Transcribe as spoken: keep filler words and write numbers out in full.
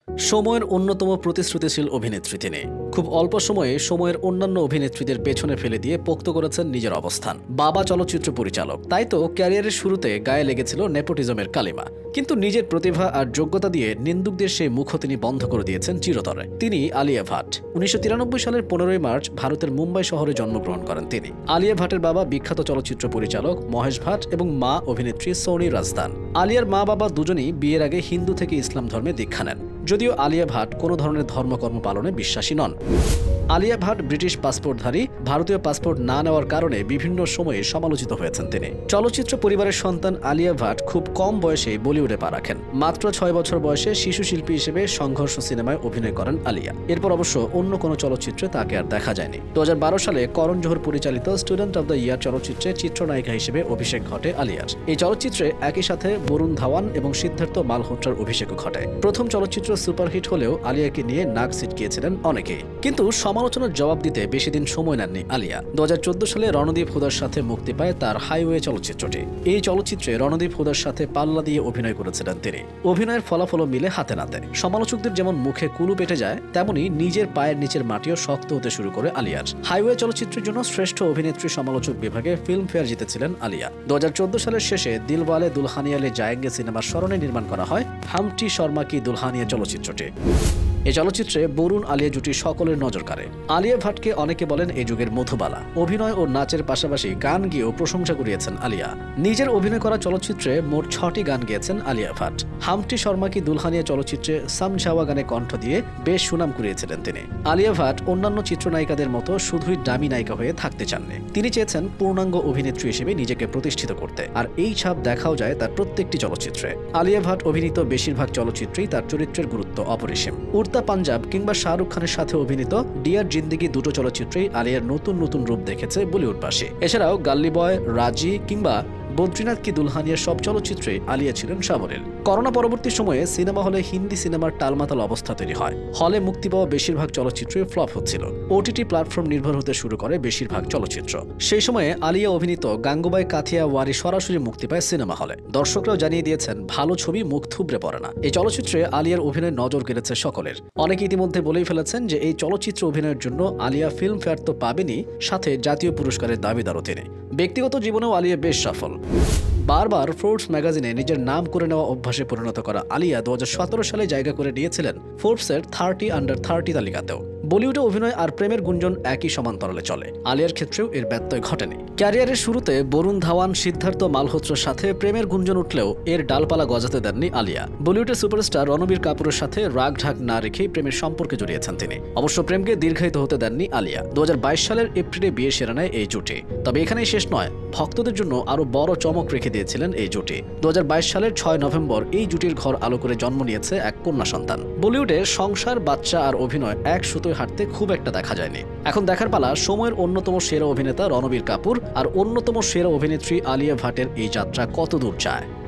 সময়ের অন্যতম প্রতিশ্রুতিশীল অভিনেত্রী তিনি। খুব অল্প সময়ে সময়ের অন্যান্য অভিনেত্রীদের পেছনে ফেলে দিয়ে পোক্ত করেছেন নিজের অবস্থান। বাবা চলচ্চিত্র পরিচালক, তাই তো ক্যারিয়ারের শুরুতে গায়ে লেগেছিল নেপোটিজমের কালিমা। কিন্তু নিজের প্রতিভা আর যোগ্যতা দিয়ে নিন্দুকদের সেই মুখ তিনি বন্ধ করে দিয়েছেন চিরতরে। তিনি আলিয়া ভাট। উনিশশো তিরানব্বই সালের পনেরোই মার্চ ভারতের মুম্বাই শহরে জন্মগ্রহণ করেন তিনি। আলিয়া ভাটের বাবা বিখ্যাত চলচ্চিত্র পরিচালক মহেশ ভাট এবং মা অভিনেত্রী সোনি রাজদান। আলিয়ার মা বাবা দুজনেই বিয়ের আগে হিন্দু থেকে ইসলাম ধর্মে দীক্ষা নেন, যদিও আলিয়া ভাট কোনো ধরনের ধর্মকর্ম পালনে বিশ্বাসী নন। আলিয়া ভাট ব্রিটিশ পাসপোর্টধারী। ভারতীয় পাসপোর্ট না নেওয়ার কারণে বিভিন্ন সময়ে সমালোচিত হয়েছেন তিনি। চলচ্চিত্র পরিবারের সন্তান আলিয়া ভাট খুব কম বয়সে বলিউডে পা রাখেন। মাত্র ছয় বছর বয়সে শিশু শিল্পী হিসেবে সংঘর্ষ সিনেমায় অভিনয় করেন আলিয়া। এরপর অবশ্য অন্য কোনো চলচ্চিত্রে তাকে আর দেখা যায়নি। দু হাজার বারো সালে করণ জোহর পরিচালিত স্টুডেন্ট অব দ্য ইয়ার চলচ্চিত্রে চিত্রনায়িকা হিসেবে অভিষেক ঘটে আলিয়ার। এই চলচ্চিত্রে একই সাথে বরুণ ধাওয়ান এবং সিদ্ধার্থ মালহোত্রার অভিষেকও ঘটে। প্রথম চলচ্চিত্র সুপারহিট হলেও আলিয়াকে নিয়ে নাক ছিটকিয়েছিলেন অনেকেই, কিন্তু সমালোচনার জবাব দিতে বেশি দিন সময় নেননি আলিয়া। দু হাজার চোদ্দ সালে রণদীপ হুদার সাথে মুক্তি পায় তার হাইওয়ে চলচ্চিত্রটি। এই চলচ্চিত্রে রণদীপ হুদার সাথে পাল্লা দিয়ে অভিনয় করেছিলেন তিনি। অভিনয়ের ফলাফলও মিলে হাতে নাতে। সমালোচকদের যেমন মুখে কুলু পেটে যায়, তেমনি নিজের পায়ের নিচের মাটিও শক্ত হতে শুরু করে আলিয়ার। হাইওয়ে চলচ্চিত্রের জন্য শ্রেষ্ঠ অভিনেত্রী সমালোচক বিভাগে ফিল্মফেয়ার জিতেছিলেন আলিয়া। দু হাজার চোদ্দ সালের শেষে দিলওয়ালে দুলহানিয়া লে জায়েঙ্গে সিনেমার স্মরণে নির্মাণ করা হয় হামটি শর্মা কি দুলহানিয়া চলচ্চিত্রটি। এই চলচ্চিত্রে বরুণ আলিয়া জুটি সকলের নজর কাড়ে। আলিয়া ভাটকে অনেকে বলেন এই যুগের মধুবালা। অভিনয় ও নাচের পাশাপাশি গান গেয়েও প্রশংসা কুড়িয়েছেন আলিয়া। নিজের অভিনয় করা চলচ্চিত্রে মোট ছটি গান গেয়েছেন আলিয়া ভাট। হামটি শর্মা কি দুলহানিয়া চলচ্চিত্রে সামঝাওয়া গানে কণ্ঠ দিয়ে বেশ সুনাম কুড়িয়েছিলেন তিনি। আলিয়া ভাট অন্যান্য চিত্রনায়িকাদের মতো শুধুই দামি নায়িকা হয়ে থাকতে চাননি। তিনি চেয়েছেন পূর্ণাঙ্গ অভিনেত্রী হিসেবে নিজেকে প্রতিষ্ঠিত করতে, আর এই ছাপ দেখাও যায় তার প্রত্যেকটি চলচ্চিত্রে। আলিয়া ভাট অভিনীত বেশিরভাগ চলচ্চিত্রেই তার চরিত্রের গুরুত্ব অপরিসীম। পাঞ্জাব কিংবা শাহরুখ খানের সাথে অভিনীত ডিয়ার জিন্দেগি দুটো চলচ্চিত্রেই আলিয়ার নতুন নতুন রূপ দেখেছে বলিউডবাসী। এছাড়াও গাল্লি বয়, রাজি কিংবা বদ্রীনাথ কি দুলহানিয়া সব চলচ্চিত্রে আলিয়া ছিলেন সাবলীল। করোনা পরবর্তী সময়ে সিনেমা হলে হিন্দি সিনেমার টালমাতাল অবস্থা তৈরি হয়। হলে মুক্তি পাওয়া বেশিরভাগ চলচ্চিত্রই ফ্লপ হচ্ছিল। ওটিটি প্ল্যাটফর্ম নির্ভর হতে শুরু করে বেশিরভাগ চলচ্চিত্র। সেই সময়ে আলিয়া অভিনীত গাঙ্গুবাই কাথিয়া ওয়ারি সরাসরি মুক্তি পায় সিনেমা হলে। দর্শকরাও জানিয়ে দিয়েছেন ভালো ছবি মুখ থুবড়ে পড়ে না। এই চলচ্চিত্রে আলিয়ার অভিনয় নজর কেড়েছে সকলের। অনেকে ইতিমধ্যে বলেই ফেলেছেন যে এই চলচ্চিত্র অভিনয়ের জন্য আলিয়া ফিল্মফেয়ার তো পাবেনই, সাথে জাতীয় পুরস্কারের দাবিদারও তিনি। ব্যক্তিগত জীবনেও আলিয়া বেশ সফল। বারবার ফোর্বস ম্যাগাজিনে নিজের নাম করে নেওয়া অভ্যাসে পরিণত করা আলিয়া দু হাজার সতেরো সালে জায়গা করে নিয়েছিলেন ফোর্বসের থার্টি আন্ডার থার্টি তালিকাতেও। বলিউডে অভিনয় আর প্রেমের গুঞ্জন একই সমান্তরালে চলে। আলিয়ার ক্ষেত্রেও এর ব্যত্যয় ঘটেনি। ক্যারিয়ারের শুরুতে বরুণ ধাওয়ান, সিদ্ধার্থ মালহোত্রার সাথে প্রেমের গুঞ্জন উঠলেও এর ডালপালা গজাতে দেননি আলিয়া। বলিউডের সুপারস্টার রণবীর কাপুরের সাথে রাগ ঢাক না রেখেই প্রেমের সম্পর্কে জড়িয়েছেন তিনি। অবশ্য প্রেমকে দীর্ঘায়িত হতে দেননি আলিয়া। দু হাজার বাইশ সালের এপ্রিলে বিয়ে সেরে নেয় এই জুটি। তবে এখানেই শেষ নয়, ভক্তদের জন্য আরও বড় চমক রেখে দিয়েছিলেন এই জুটি। দু হাজার বাইশ সালের ছয় নভেম্বর এই জুটির ঘর আলো করে জন্ম নিয়েছে এক কন্যা সন্তান। বলিউডে সংসার, বাচ্চা আর অভিনয় এক সুতোয় হাঁটতে খুব একটা দেখা যায়নি। এখন দেখার পালা সময়ের অন্যতম সেরা অভিনেতা রণবীর কাপুর আর অন্যতম সেরা অভিনেত্রী আলিয়া ভাটের এই যাত্রা কত দূর যায়।